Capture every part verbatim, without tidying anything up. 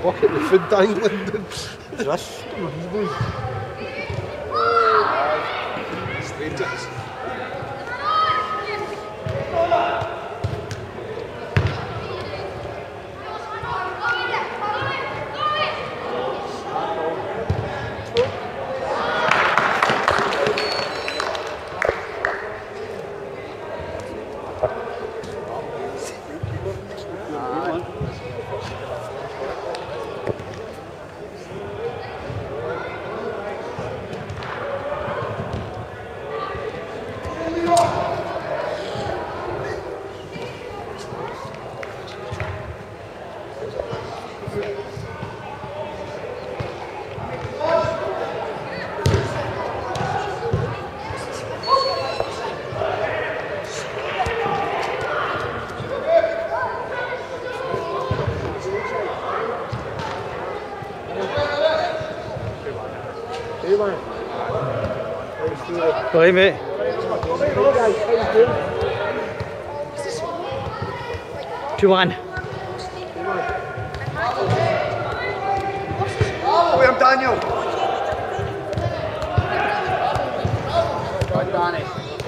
bucket with food dangling down. Just unbelievable. Strangers. Bye, mate. Two one. William Daniel. Right, Danny.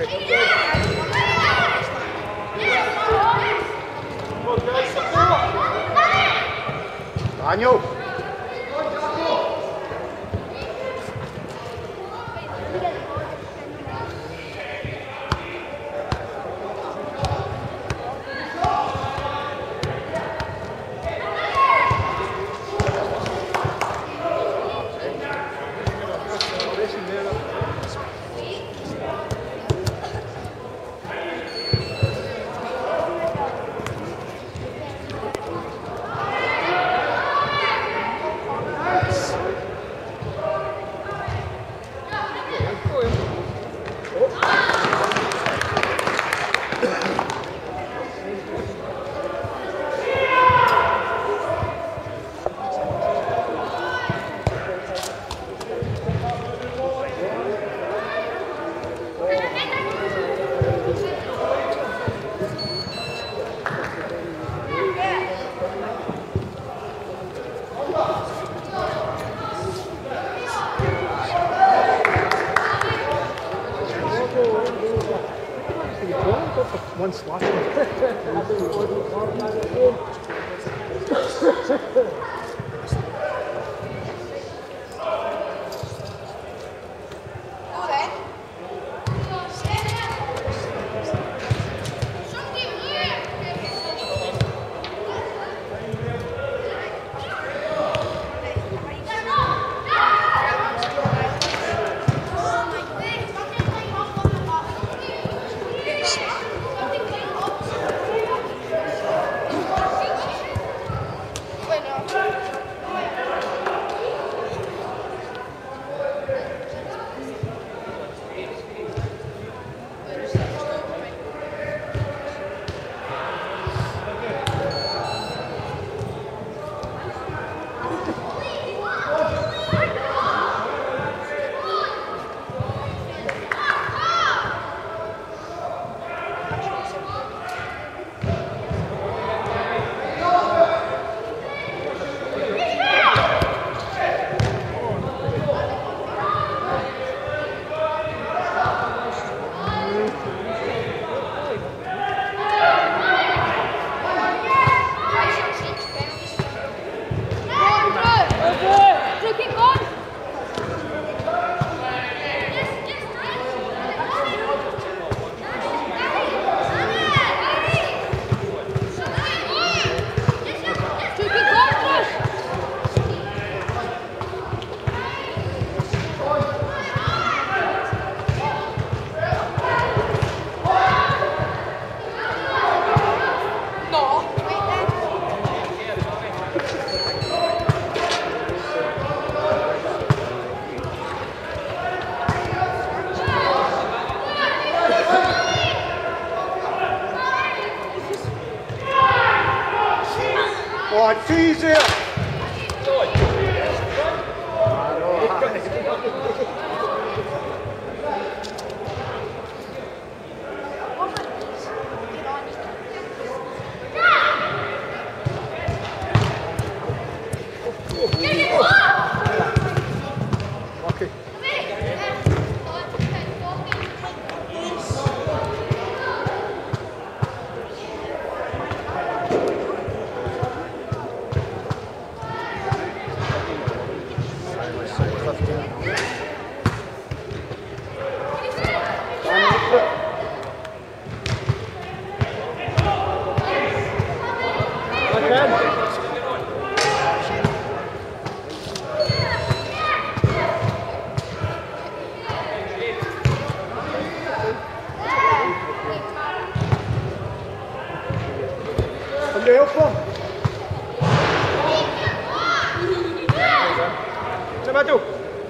Daniel. One slot. Oh, it's easier. Okay. Kan du hjälpa? Coba tu.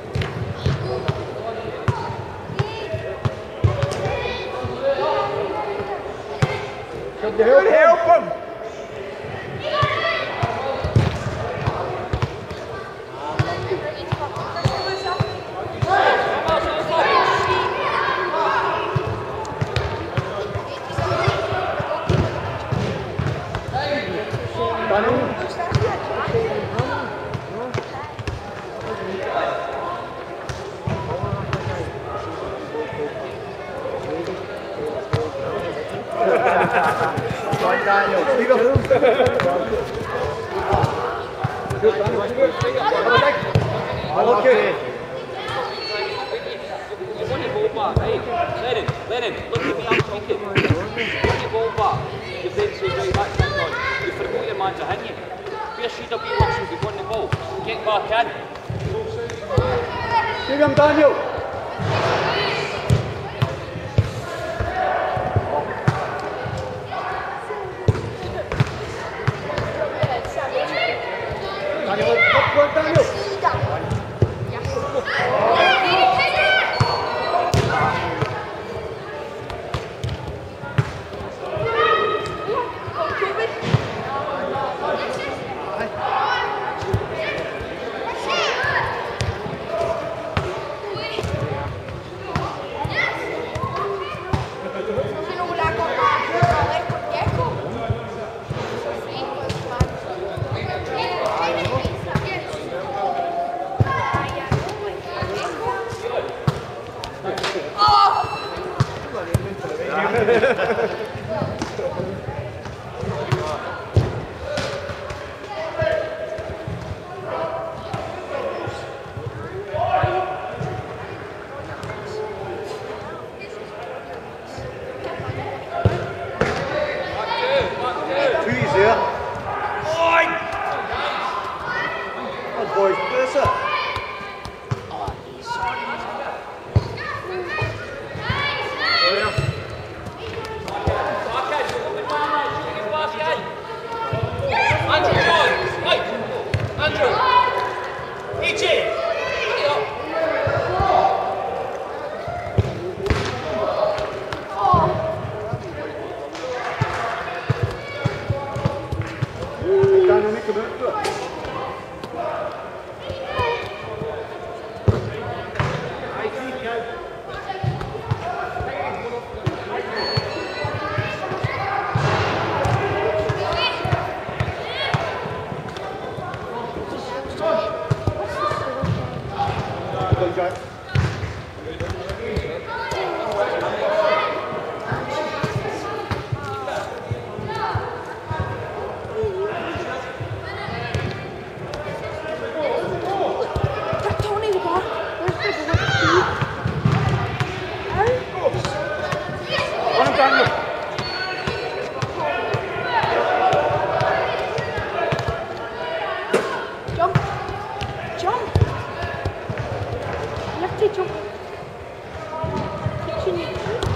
Kan du hjälpa? Daniel, liga. Okay. You want your ball back, right? Lennon, Lennon, look at me, I'm talking. You want your ball back. You've then said, right, that's hang on. You forgot your man's ahead of you. Where should have been once you've won the ball? Get back in. Give him, Daniel. Daniel, up work, Daniel. Boys, this up. Andrew John, right, Andrew, E J, hurry up. Daniel, make a move. Jack. Tony, the ball. Where's the ball? One Daniel. Jump. Jump. Lefty jump. Kitchen.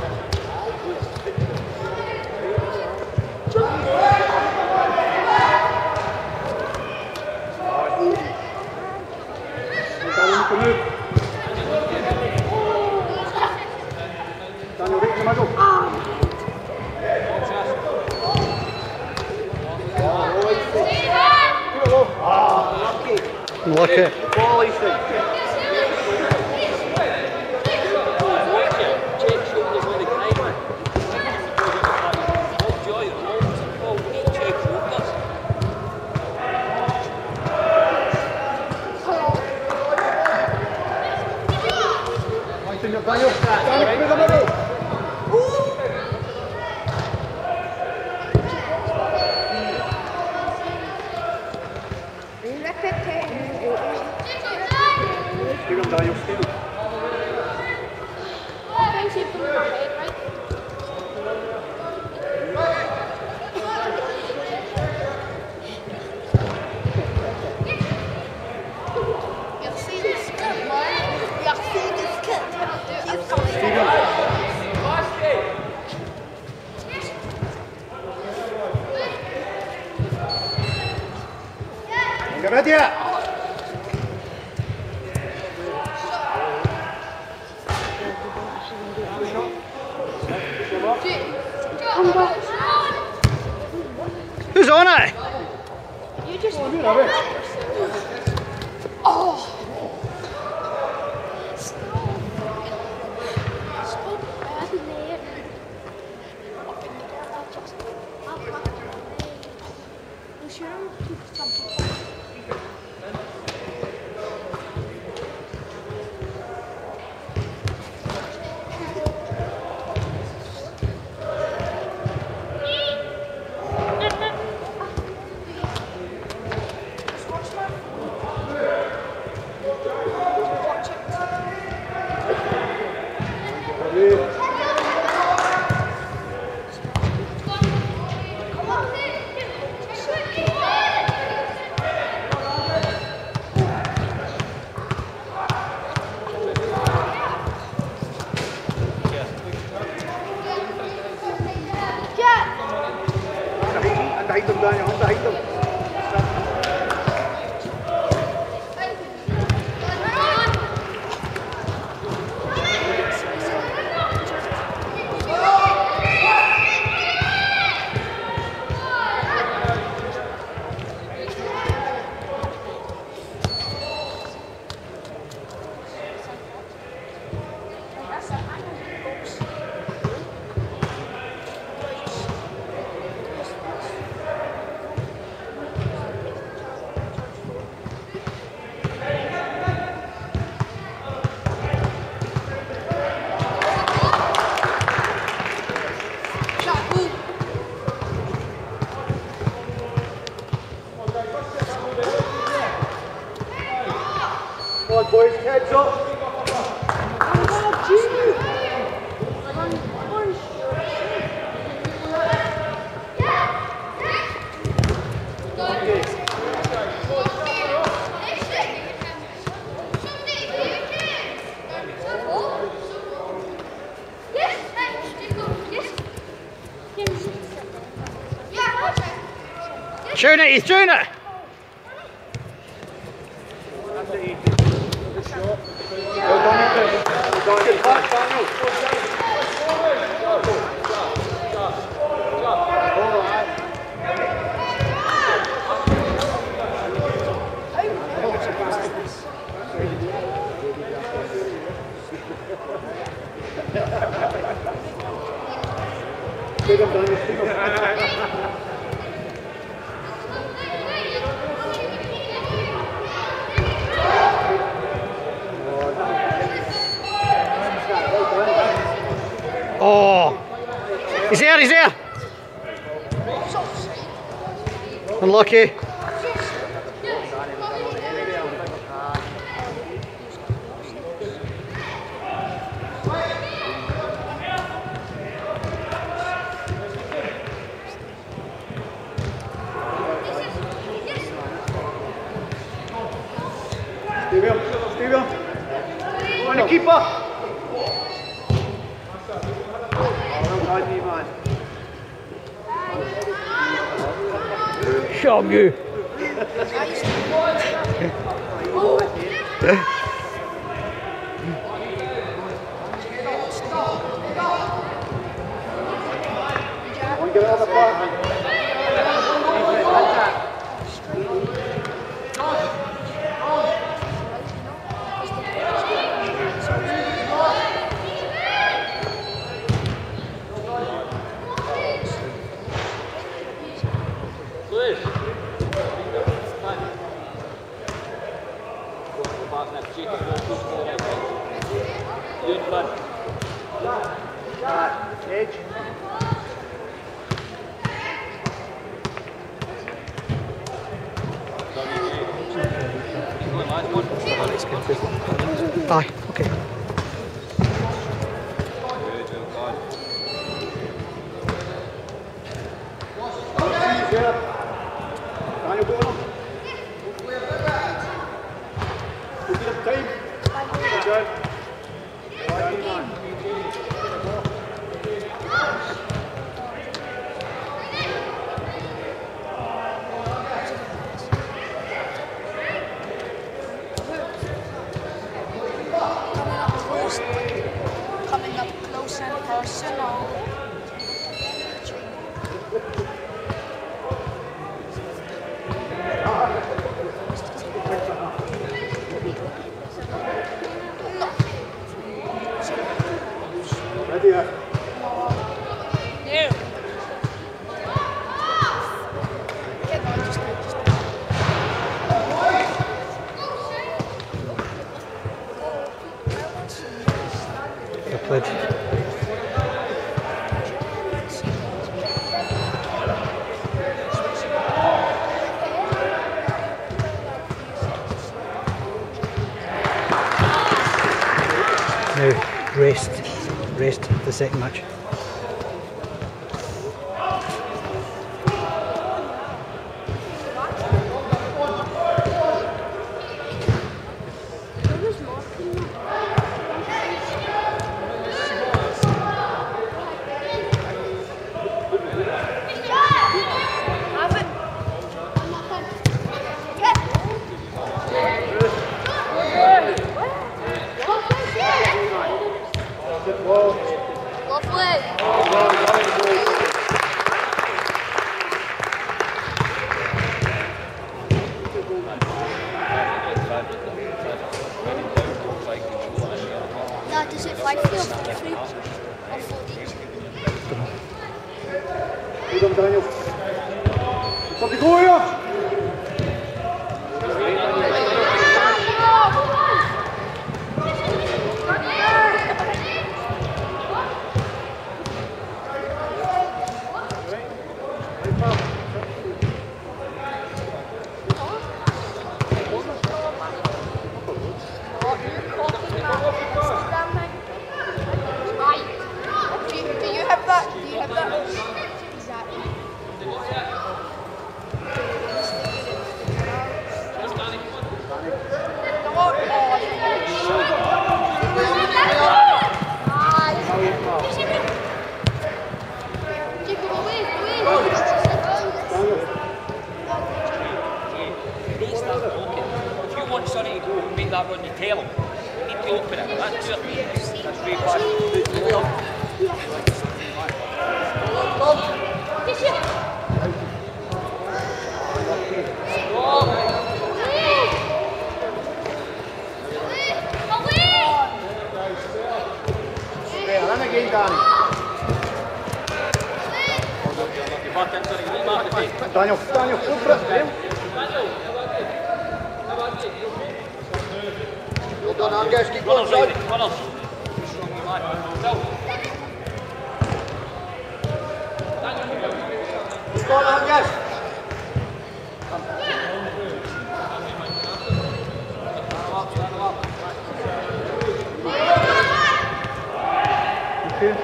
Jump. Daniel, make a move. Daniel, reach the middle. Lucky. Volley thing. Check shoulders on the climbing. Hold joy, hold, hold, check shoulders. Steal him, Daniel, steal him. Thanks, you put my head, right? You see this kid, man? You see this kid? He's coming. Get ready! Who's on it? You just. Oh! Stop bad there. I'm sure I'm too something. Underhand them, Daniel, underhand them. Come on, boys, heads up. Tune it, he's tune it. Oh, he's there, he's there. Unlucky. Steven, Steven. On the keeper. Shove you. Get it on the park. Lewis. Go to the back now. Jacob, go push to the right side. You in front. Edge. Come on, last one. it's good. Aye, okay. Coming up close and personal. Ready? No. Good pledge. Now, rest. Rest the second match. Dad, is it five field for three or four each? Goed dan, Daniel. Op die gooien! Do you have that? Do you have that? Exactly. If you want Sonny to go, make that run, you tell him. You need to open it. That's two or three. That's very fast. Yeah, run again, Danny. You're back in, Sonny. Leave that at the back. Daniel, Daniel, go for it, Daniel. Well done, Angus, keep going, son. Runners, runners. Strong man. Go. Keep going, Angus. Okay.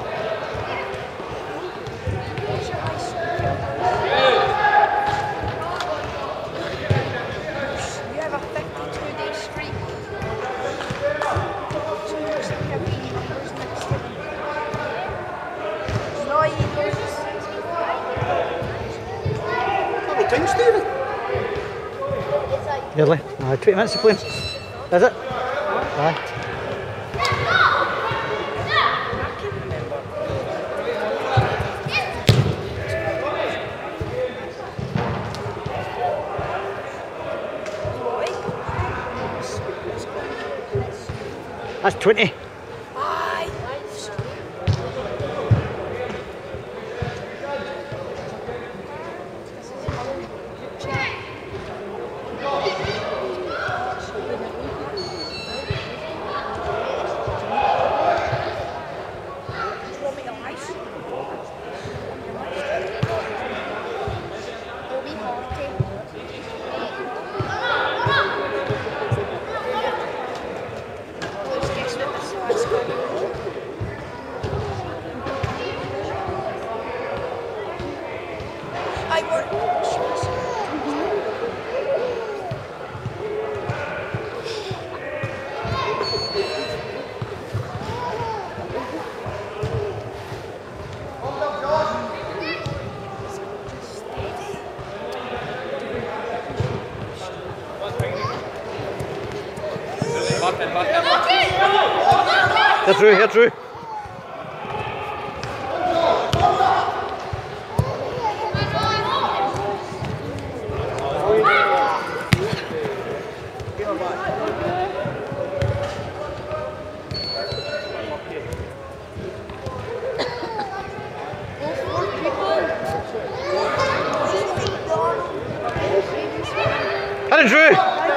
You have a fifty-two day streak. So you looks like you have eighty numbers next to you. No, you lose. Double time, Stephen. It's like Nearly. Aye, twenty minutes to play. Is it? Aye. That's twenty. Aye. in, back in. Get through, get through. Head in, Drew.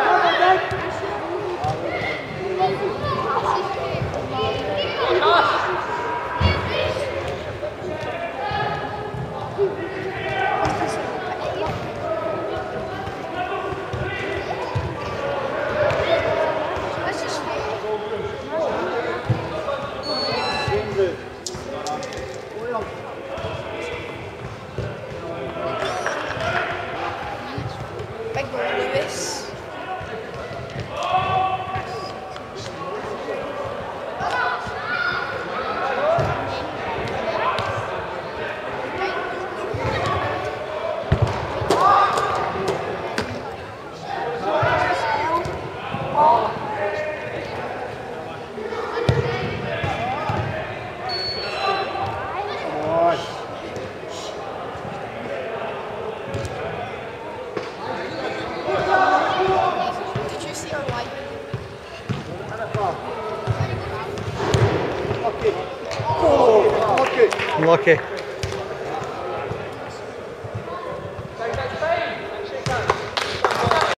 Big boy Lewis. Did you see our live? Okay. Oh, okay. Unlucky.